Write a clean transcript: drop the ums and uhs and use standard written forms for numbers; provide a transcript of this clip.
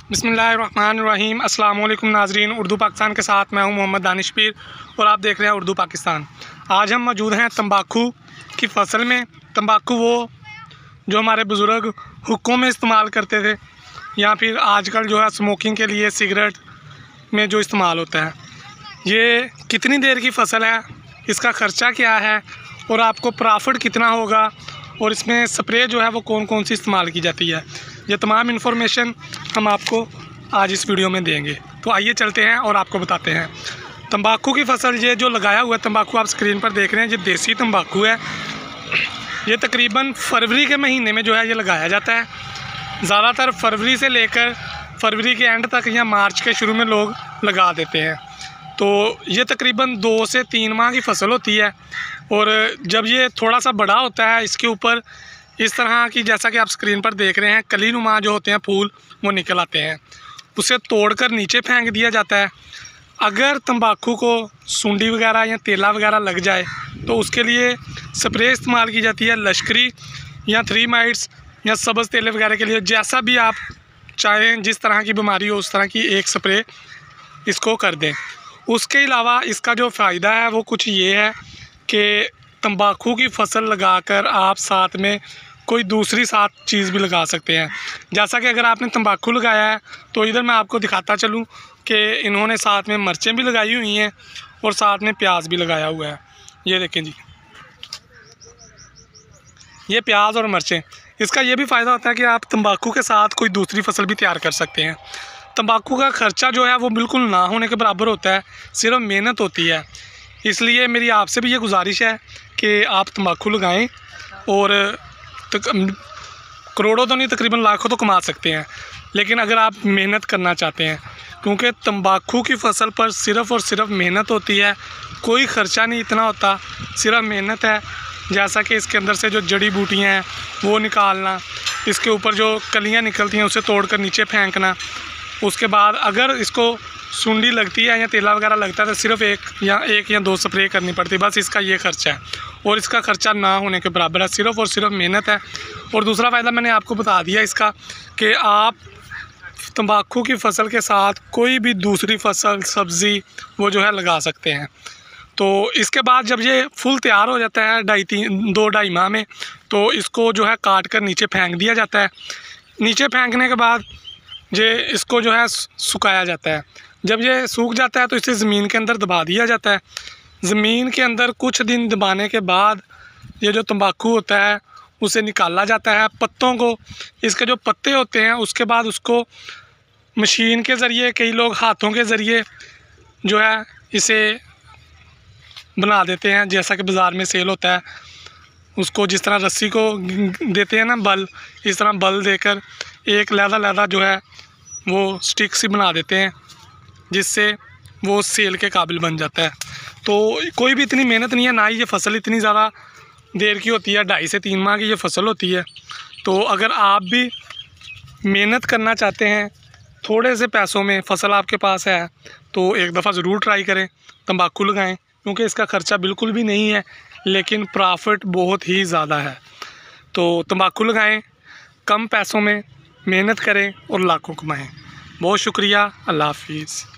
बिस्मिल्लाहिर्रहमानिर्रहीम। अस्सलाम वालेकुम नाजरीन, उर्दू पाकिस्तान के साथ मैं हूं मोहम्मद दानिश पीर और आप देख रहे हैं उर्दू पाकिस्तान। आज हम मौजूद हैं तंबाकू की फसल में। तंबाकू वो जो हमारे बुज़ुर्ग हुक्कों में इस्तेमाल करते थे या फिर आजकल जो है स्मोकिंग के लिए सिगरेट में जो इस्तेमाल होता है। ये कितनी देर की फसल है, इसका ख़र्चा क्या है और आपको प्रॉफिट कितना होगा और इसमें स्प्रे जो है वो कौन कौन सी इस्तेमाल की जाती है, ये तमाम इन्फॉर्मेशन हम आपको आज इस वीडियो में देंगे। तो आइए चलते हैं और आपको बताते हैं। तंबाकू की फसल ये जो लगाया हुआ है तंबाकू आप स्क्रीन पर देख रहे हैं, ये देसी तंबाकू है। ये तकरीबन फरवरी के महीने में जो है ये लगाया जाता है। ज़्यादातर फरवरी से लेकर फरवरी के एंड तक या मार्च के शुरू में लोग लगा देते हैं। तो ये तकरीबन 2 से 3 माह की फसल होती है और जब ये थोड़ा सा बड़ा होता है इसके ऊपर इस तरह की, जैसा कि आप स्क्रीन पर देख रहे हैं, कली नुमा जो होते हैं फूल वो निकल आते हैं। उसे तोड़कर नीचे फेंक दिया जाता है। अगर तंबाकू को सूंडी वगैरह या तेला वगैरह लग जाए तो उसके लिए स्प्रे इस्तेमाल की जाती है, लश्करी या 3 माइट्स या सब्ज़ तेले वगैरह के लिए। जैसा भी आप चाहें, जिस तरह की बीमारी हो उस तरह की एक स्प्रे इसको कर दें। उसके अलावा इसका जो फ़ायदा है वो कुछ ये है कि तंबाकू की फसल लगाकर आप साथ में कोई दूसरी चीज़ भी लगा सकते हैं। जैसा कि अगर आपने तंबाकू लगाया है तो इधर मैं आपको दिखाता चलूँ कि इन्होंने साथ में मिर्चें भी लगाई हुई हैं और साथ में प्याज भी लगाया हुआ है। ये देखें जी, ये प्याज और मिर्चें। इसका ये भी फ़ायदा होता है कि आप तंबाकू के साथ कोई दूसरी फसल भी तैयार कर सकते हैं। तंबाकू का ख़र्चा जो है वो बिल्कुल ना होने के बराबर होता है, सिर्फ मेहनत होती है। इसलिए मेरी आपसे भी ये गुजारिश है कि आप तंबाकू लगाएं और करोड़ों तो नहीं, तकरीबन लाखों तो कमा सकते हैं। लेकिन अगर आप मेहनत करना चाहते हैं, क्योंकि तंबाकू की फसल पर सिर्फ़ और सिर्फ मेहनत होती है, कोई ख़र्चा नहीं इतना होता, सिर्फ मेहनत है। जैसा कि इसके अंदर से जो जड़ी बूटियाँ हैं वो निकालना, इसके ऊपर जो कलियाँ निकलती हैं उसे तोड़कर नीचे फेंकना। उसके बाद अगर इसको सूंडी लगती है या तेला वगैरह लगता है तो सिर्फ एक या 2 स्प्रे करनी पड़ती है, बस इसका ये ख़र्चा है और इसका ख़र्चा ना होने के बराबर है, सिर्फ और सिर्फ मेहनत है। और दूसरा फ़ायदा मैंने आपको बता दिया इसका कि आप तंबाकू की फसल के साथ कोई भी दूसरी फसल सब्ज़ी वो जो है लगा सकते हैं। तो इसके बाद जब ये फुल तैयार हो जाता है 2-2.5 माह में, तो इसको जो है काट कर नीचे फेंक दिया जाता है। नीचे फेंकने के बाद ये इसको जो है सुखाया जाता है। जब ये सूख जाता है तो इसे ज़मीन के अंदर दबा दिया जाता है। ज़मीन के अंदर कुछ दिन दबाने के बाद ये जो तंबाकू होता है उसे निकाला जाता है। पत्तों को, इसके जो पत्ते होते हैं उसके बाद उसको मशीन के ज़रिए, कई लोग हाथों के ज़रिए जो है इसे बना देते हैं, जैसा कि बाज़ार में सेल होता है। उसको जिस तरह रस्सी को देते हैं ना बल, इस तरह बल देकर एक लहदा जो है वो स्टिक सी बना देते हैं, जिससे वो सेल के काबिल बन जाता है। तो कोई भी इतनी मेहनत नहीं है, ना ही ये फसल इतनी ज़्यादा देर की होती है, 2.5 से 3 माह की ये फसल होती है। तो अगर आप भी मेहनत करना चाहते हैं, थोड़े से पैसों में फसल आपके पास है, तो एक दफ़ा ज़रूर ट्राई करें, तंबाकू लगाएं, क्योंकि इसका ख़र्चा बिल्कुल भी नहीं है लेकिन प्रॉफिट बहुत ही ज़्यादा है। तो तंबाकू लगाएं, कम पैसों में मेहनत करें और लाखों कमाएं। बहुत शुक्रिया, अल्लाह हाफिज़।